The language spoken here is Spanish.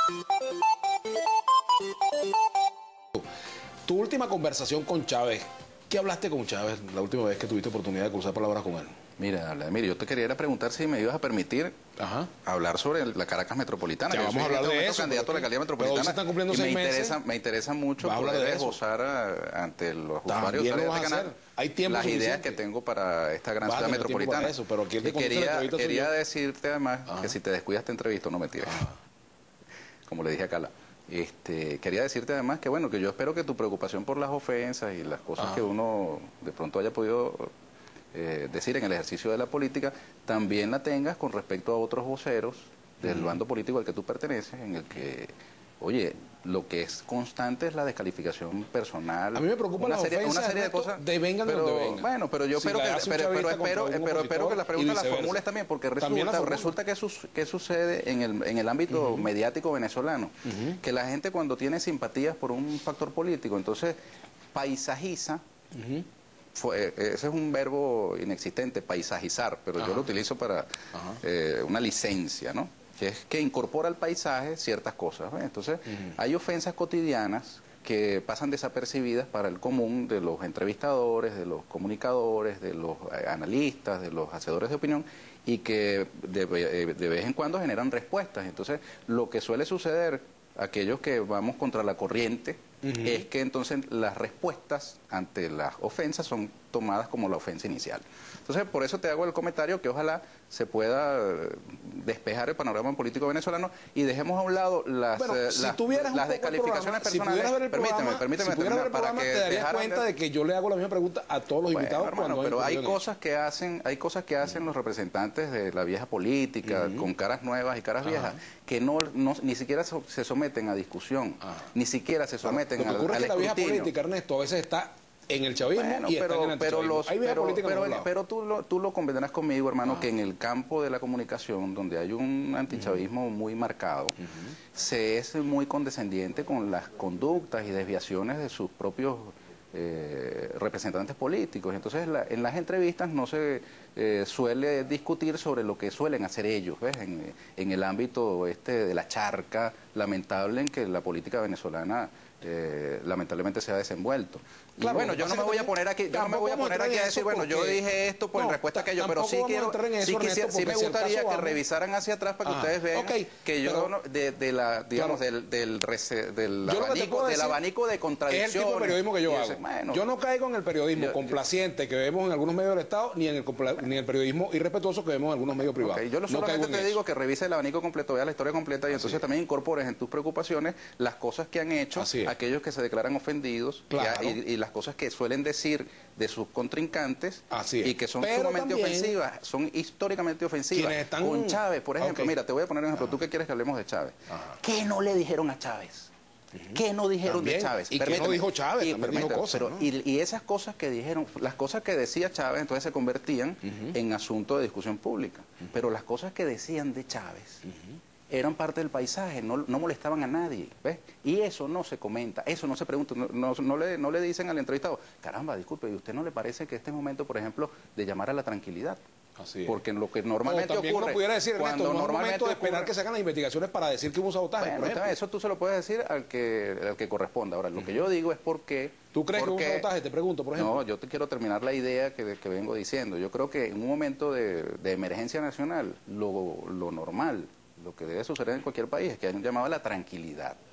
Tu última conversación con Chávez, ¿qué hablaste con Chávez la última vez que tuviste oportunidad de cruzar palabras con él? Mira, Vladimir, yo te quería preguntar si me ibas a permitir hablar sobre la Caracas Metropolitana. Ya, vamos a hablar de eso. Candidato a la alcaldía metropolitana. Se están cumpliendo 6 meses. Me interesa mucho poder esbozar ante los usuarios de este canal hay tiempo las suficiente. ideas que tengo para esta gran ciudad metropolitana. Eso, pero quería decirte además que si te descuidas te entrevisto, no me tires. Como le dije a Cala. Quería decirte además que bueno, que yo espero que tu preocupación por las ofensas y las cosas que uno de pronto haya podido decir en el ejercicio de la política, también la tengas con respecto a otros voceros del bando político al que tú perteneces, en el que, oye, lo que es constante es la descalificación personal. A mí me preocupa una serie de cosas de vengan de donde vengan. Bueno, pero yo espero que las preguntas las formules también, porque resulta que sucede en el ámbito mediático venezolano, que la gente cuando tiene simpatías por un factor político, entonces paisajiza. Ese es un verbo inexistente, paisajizar, pero yo lo utilizo para una licencia, ¿no? Que es que incorpora al paisaje ciertas cosas, ¿ves? Entonces, hay ofensas cotidianas que pasan desapercibidas para el común de los entrevistadores, de los comunicadores, de los analistas, de los hacedores de opinión, y que de vez en cuando generan respuestas. Entonces, lo que suele suceder, aquellos que vamos contra la corriente, es que entonces las respuestas ante las ofensas son tomadas como la ofensa inicial. Entonces, por eso te hago el comentario que ojalá se pueda despejar el panorama político venezolano y dejemos a un lado las descalificaciones personales. Permíteme para que te darías cuenta de que yo le hago la misma pregunta a todos los invitados. Hermano, pero hay cosas que hacen los representantes de la vieja política, con caras nuevas y caras viejas, que ni siquiera se someten a discusión, ni siquiera se someten al escrutinio. Lo que ocurre es que la vieja política, Ernesto, a veces está en el chavismo y está en el antichavismo. Pero tú lo convendrás conmigo, hermano, que en el campo de la comunicación, donde hay un antichavismo muy marcado, se es muy condescendiente con las conductas y desviaciones de sus propios representantes políticos. Entonces, en las entrevistas no se suele discutir sobre lo que suelen hacer ellos, ¿ves? En el ámbito de la charca lamentable en que la política venezolana lamentablemente se ha desenvuelto. Claro, bueno, yo no me voy a poner aquí, a decir, bueno, yo dije esto en respuesta a aquello, pero sí me gustaría que revisaran hacia atrás para que ustedes vean que yo del abanico de contradicciones. Es el tipo de periodismo que yo hago. Yo no caigo en el periodismo complaciente que vemos en algunos medios del Estado, ni en el periodismo irrespetuoso que vemos en algunos medios privados. Yo solamente te digo que revise el abanico completo, vea la historia completa y entonces también incorpores en tus preocupaciones las cosas que han hecho aquellos que se declaran ofendidos y las cosas que suelen decir de sus contrincantes y que son sumamente ofensivas, son históricamente ofensivas. Con Chávez, por ejemplo, mira, te voy a poner un ejemplo, tú que quieres que hablemos de Chávez. ¿Qué no le dijeron a Chávez? ¿Qué no dijeron de Chávez? ¿Y qué no dijo Chávez? Dijo cosas, ¿no? Y esas cosas que dijeron, las cosas que decía Chávez, entonces se convertían en asunto de discusión pública. Pero las cosas que decían de Chávez eran parte del paisaje, no molestaban a nadie, ¿ves? Y eso no se comenta, eso no se pregunta, no le dicen al entrevistado, caramba, disculpe, ¿y usted no le parece que este es momento, por ejemplo, de llamar a la tranquilidad? Así es. Porque lo que normalmente ocurre... uno pudiera decir, Ernesto, no es momento de esperar que se hagan las investigaciones para decir que hubo un sabotaje, por ejemplo. Eso tú se lo puedes decir al que corresponda. Ahora, lo que yo digo es por qué... ¿Tú crees que hubo un sabotaje? Te pregunto, por ejemplo. No, yo te quiero terminar la idea que vengo diciendo. Yo creo que en un momento de emergencia nacional, lo normal, lo que debe suceder en cualquier país es que hay un llamado a la tranquilidad.